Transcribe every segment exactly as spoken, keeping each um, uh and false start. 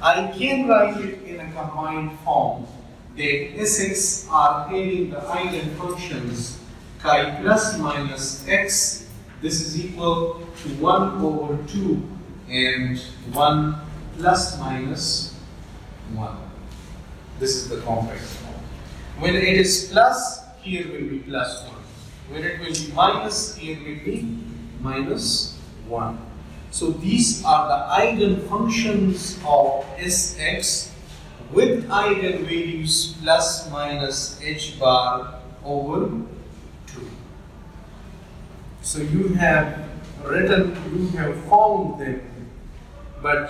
I can write it in a combined form that Sx are having the eigenfunctions chi plus minus x. This is equal to one over two and one plus minus one. This is the complex form. When it is plus, here will be plus one. When it will be minus, here will be minus one. So these are the eigenfunctions of Sx with eigenvalues plus minus h bar over two. So you have written, you have found them, but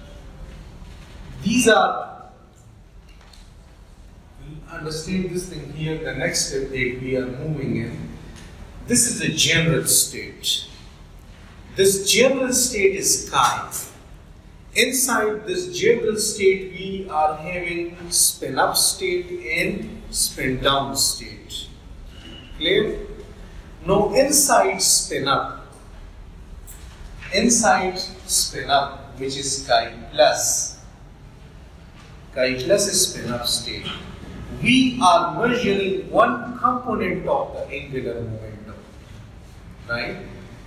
these are, understand this thing here, the next step that we are moving in. This is a general state. This general state is chi. Inside this general state, we are having spin up state and spin down state. Clear? Now inside spin up, inside spin up, which is chi plus, chi plus is spin up state. We are measuring one component of the angular momentum, right?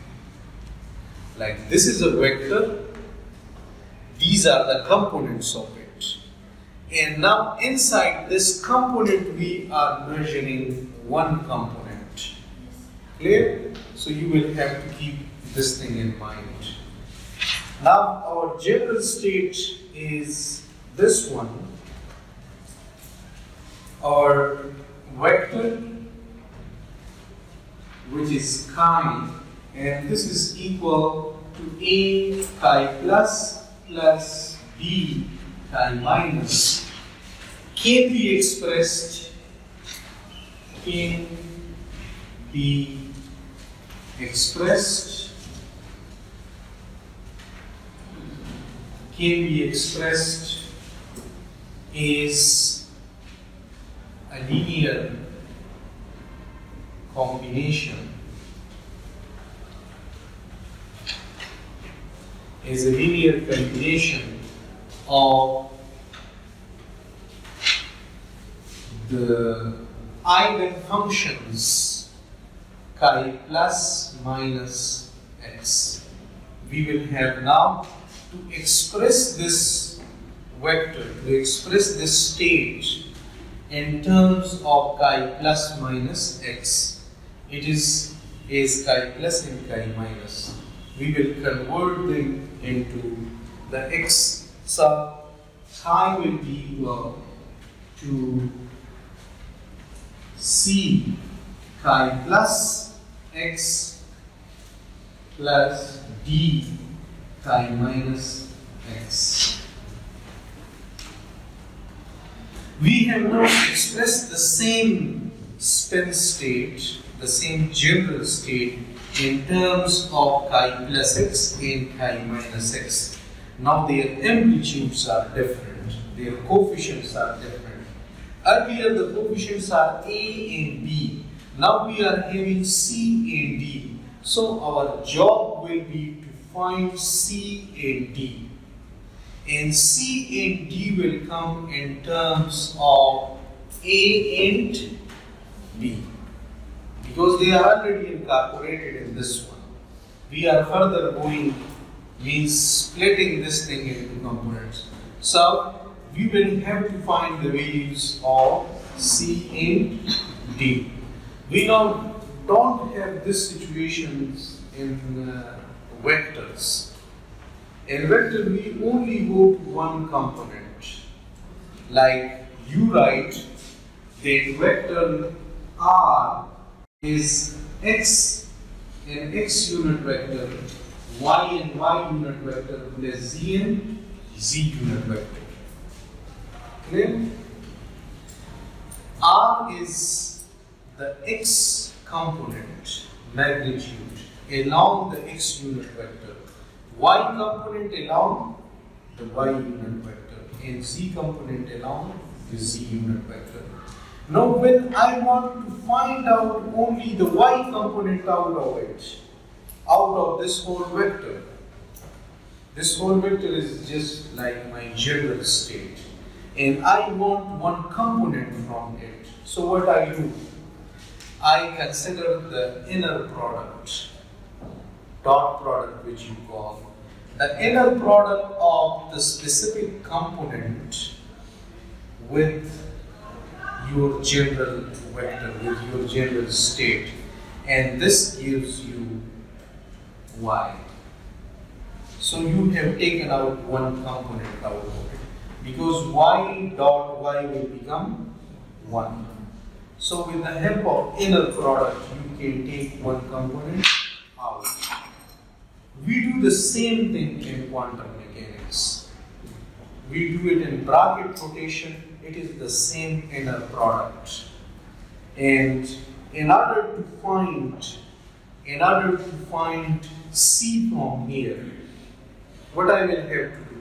Like this is a vector, these are the components of it. And now inside this component we are measuring one component. Clear? So you will have to keep this thing in mind. Now our general state is this one. Our vector, which is chi, and this is equal to a chi plus plus b chi minus, can be expressed, can be expressed, can be expressed as a linear combination, is a linear combination of the eigenfunctions chi plus minus x. We will have now to express this vector, to express this state in terms of chi plus minus x. It is is chi plus and chi minus. We will convert them into the x. So chi will be equal to c chi plus x plus d chi minus x. We have now expressed the same spin state, the same general state in terms of chi plus x and chi minus x. Now their amplitudes are different, their coefficients are different. Earlier the coefficients are a and b. Now we are having c and d. So our job will be to find c and d. And c and d will come in terms of a and b, because they are already incorporated in this one. We are further going, means splitting this thing into components. So we will have to find the values of c and d. We now don't have this situations in uh, vectors. In vector, we only go to one component. Like you write that vector r is x and x unit vector, y and y unit vector plus z and z unit vector. Clear? R is the x component magnitude along the x unit vector, y component along the y unit vector, and z component along the z unit vector. Now when I want to find out only the y component out of it, out of this whole vector, This whole vector is just like my general state, and I want one component from it. So what I do? I consider the inner product, dot product which you call. The inner product of the specific component with your general vector, with your general state, and this gives you y. So you have taken out one component out of it, because y dot y will become one. So with the help of inner product, you can take one component out. We do the same thing in quantum mechanics. We do it in bracket rotation. It is the same inner product. And in order to find, in order to find C from here, what I will have to do?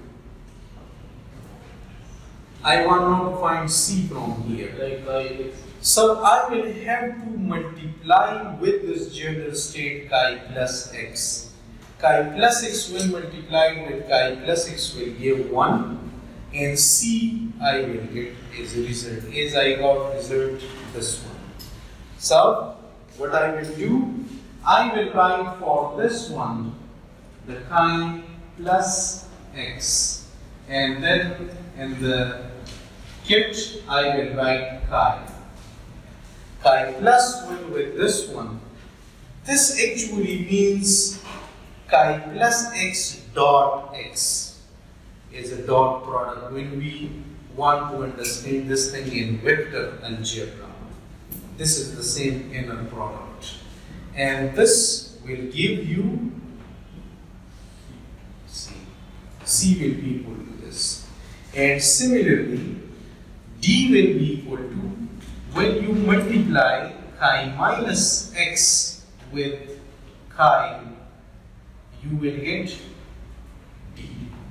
I want now to find C from here. Like I So I will have to multiply with this general state chi plus x. Chi plus x will multiply with chi plus x will give one, and C I will get as a result, as I got result this one. So what I will do, I will write for this one the chi plus x, and then in the kit I will write chi. Chi plus one with this one. This actually means chi plus x dot x is a dot product when we want to understand this thing in vector algebra. This is the same inner product. And this will give you C. C will be equal to this. And similarly, D will be equal to, when you multiply chi minus x with chi, you will get D.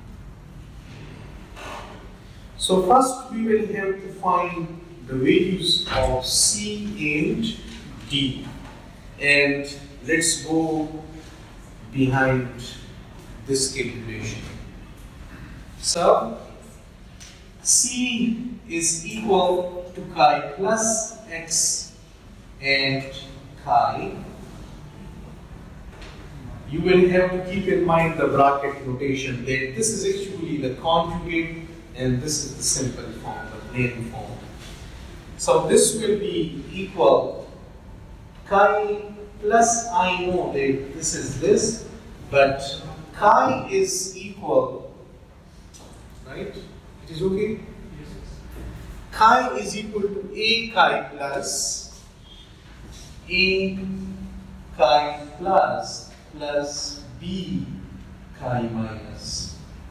So first we will have to find the values of C and D. And let's go behind this calculation. So C is equal to chi plus x and chi. You will have to keep in mind the bracket notation that this is actually the conjugate and this is the simple form, the plain form. So this will be equal chi plus, I know that this is this, but chi is equal, right? It is okay? Yes. Chi is equal to a chi plus a chi plus plus b chi minus.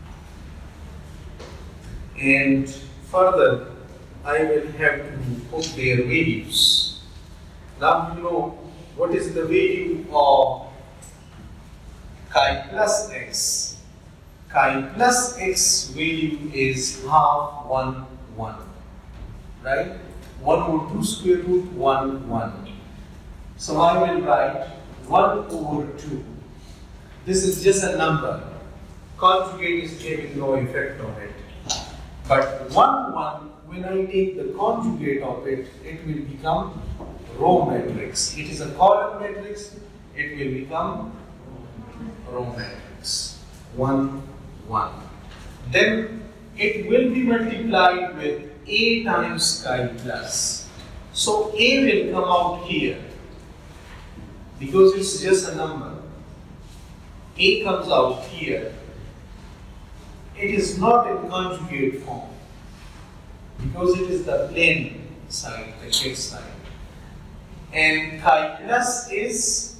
And further, I will have to put their values. Now you know what is the value of chi plus x. Chi plus x value is half one, one. Right? one over two square root, one, one. So I will write one over two. This is just a number. Conjugate is having no effect on it. But one, one, when I take the conjugate of it, it will become row matrix. It is a column matrix, it will become row matrix. one, one. Then it will be multiplied with a times chi plus. So a will come out here because it's just a number. A comes out here. It is not in conjugate form because it is the plain side, the kit side. And chi plus is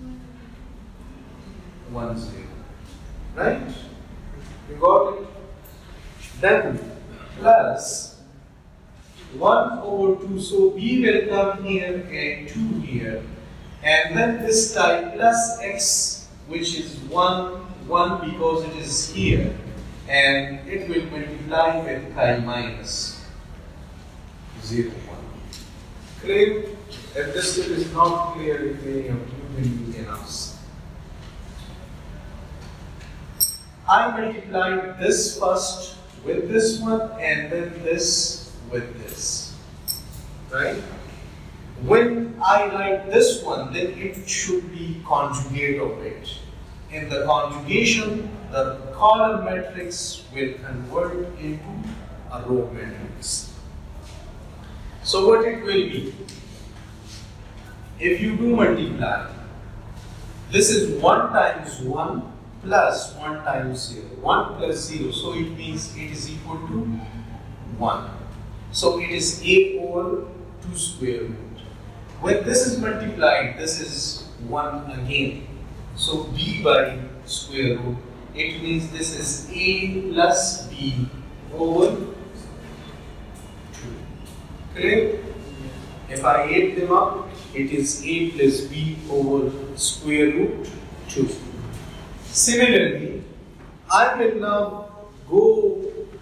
one zero. Right? You got it? Then plus one over two. So b will come here and two here. And then this chi plus x, which is one, one because it is here. And it will multiply with chi minus zero, one. Clear? If this step is not clear with any of you, then you can ask. I multiplied this first with this one and then this with this, right? When I write this one, then it should be conjugate of it. In the conjugation, the column matrix will convert into a row matrix. So what it will be? If you do multiply, this is one times one plus one times zero. one plus zero, so it means it is equal to one. So it is a over two square root. When this is multiplied, this is one again. So b by square root. It means this is a plus b over two. Correct? If I add them up, it is a plus b over square root two. Similarly, I will now go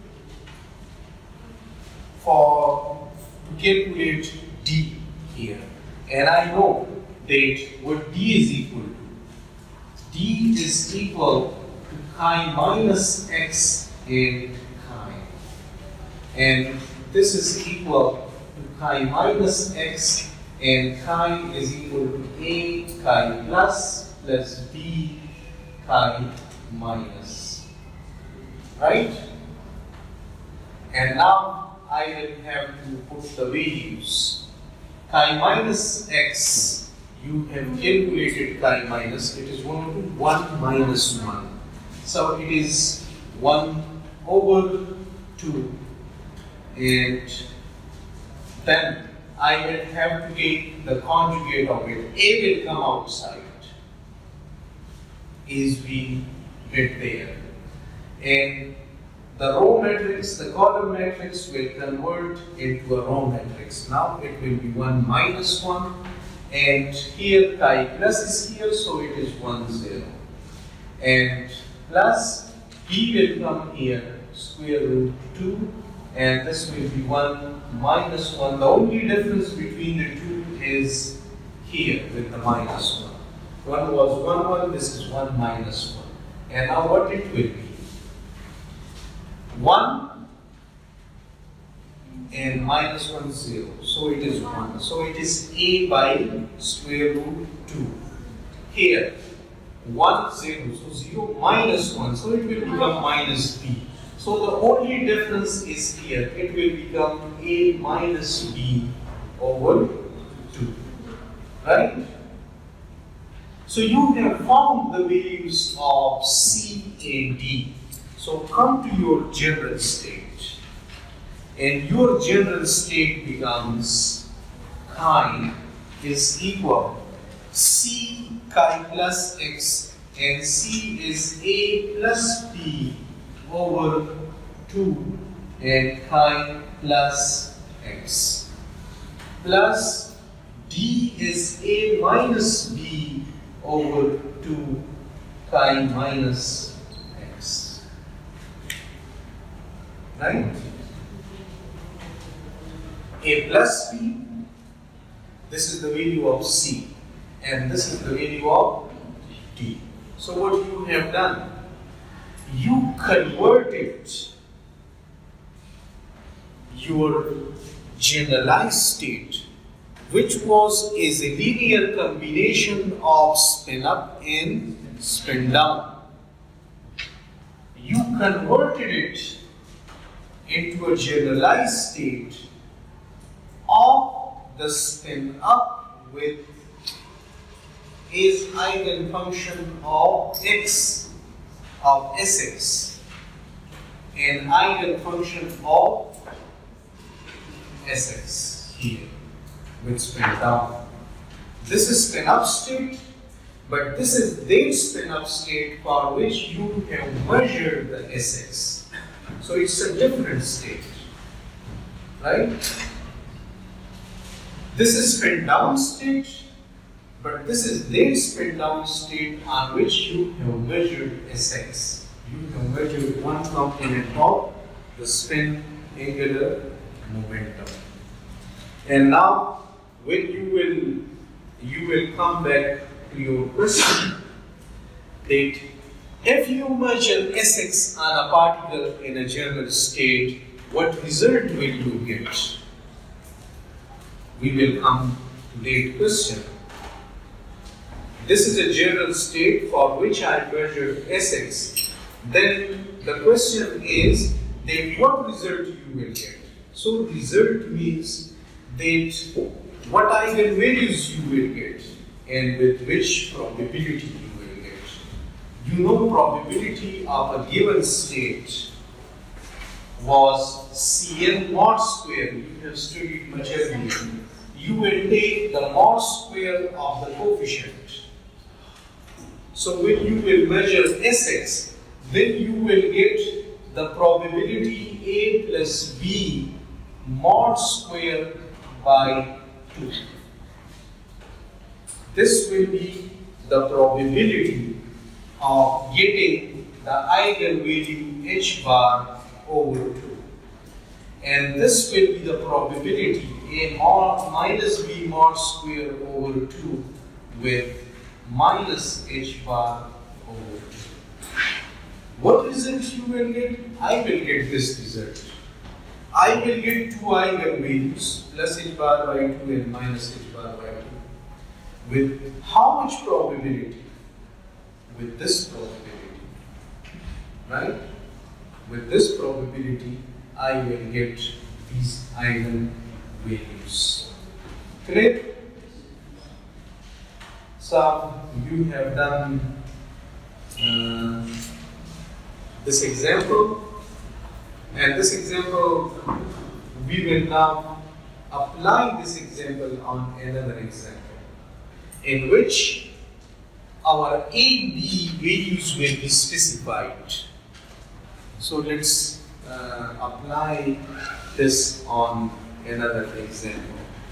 for to calculate d here. And I know that what d is equal to. D is equal to chi minus x in chi. And this is equal to chi minus x, and chi is equal to a chi plus plus b chi minus. Right? And now I will have to put the values. Chi minus x, you have calculated chi minus, it is going to be one minus one. So it is one over two. And then I will have to get the conjugate of it. A will come outside as we get there. And the row matrix, the column matrix will convert into a row matrix. Now it will be one minus one, and here chi plus is here, so it is one zero. And plus b will come here, square root two, and this will be one minus one. The only difference between the two is here with the minus one. One was one, one, this is one minus one. And now what it will be? one and minus one, zero. So it is one. So it is a by square root two. Here, one, zero. So zero minus one. So it will become minus b. So the only difference is here. It will become a minus b over two. Right? So you have found the values of c and d. So come to your general state, and your general state becomes chi is equal c chi plus x, and c is a plus b over two and chi plus x, plus d is a minus b over two chi minus x. Right? A plus b, this is the value of c, and this is the value of d. So what you have done, you converted your generalized state, which was is a linear combination of spin up and spin down. You converted it into a generalized state of the spin up with is eigenfunction of x of Sx and eigenfunction of Sx here with spin down. This is spin up state, but this is their spin up state for which you have measured the Sx. So it's a different state, right? This is spin down state, but this is their spin down state on which you have measured Sx. You have measured one component of the spin angular momentum. And now, when you will, you will come back to your question that If you measure Sx on a particle in a general state, what result will you get? We will come to that question. This is a general state for which I measured Sx. Then the question is that what result you will get? So result means that what eigenvalues you will get and with which probability you will get. You know probability of a given state was Cn mod square. You have studied much earlier. You will take the mod square of the coefficient. So when you will measure Sx, then you will get the probability A plus B mod square by two. This will be the probability of getting the eigenvalue h bar over two. And this will be the probability A mod minus B mod square over two with minus h bar over two. What result you will get? I will get this result. I will get two eigenvalues, plus h bar by two and minus h bar by two. With how much probability? With this probability. Right? With this probability, I will get these eigenvalues. Clear? So, you have done uh, this example. And this example, we will now apply this example on another example in which our A, B values will be specified. So let's uh, apply this on another example.